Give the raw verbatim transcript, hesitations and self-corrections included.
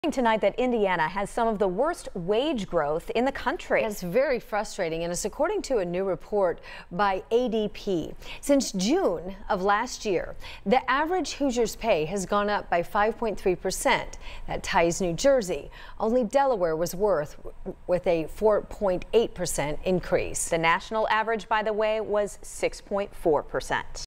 Tonight that Indiana has some of the worst wage growth in the country. It's very frustrating, and it's according to a new report by A D P. Since June of last year, the average Hoosier's pay has gone up by five point three percent. That ties New Jersey. Only Delaware was worth with a four point eight percent increase. The national average, by the way, was six point four percent.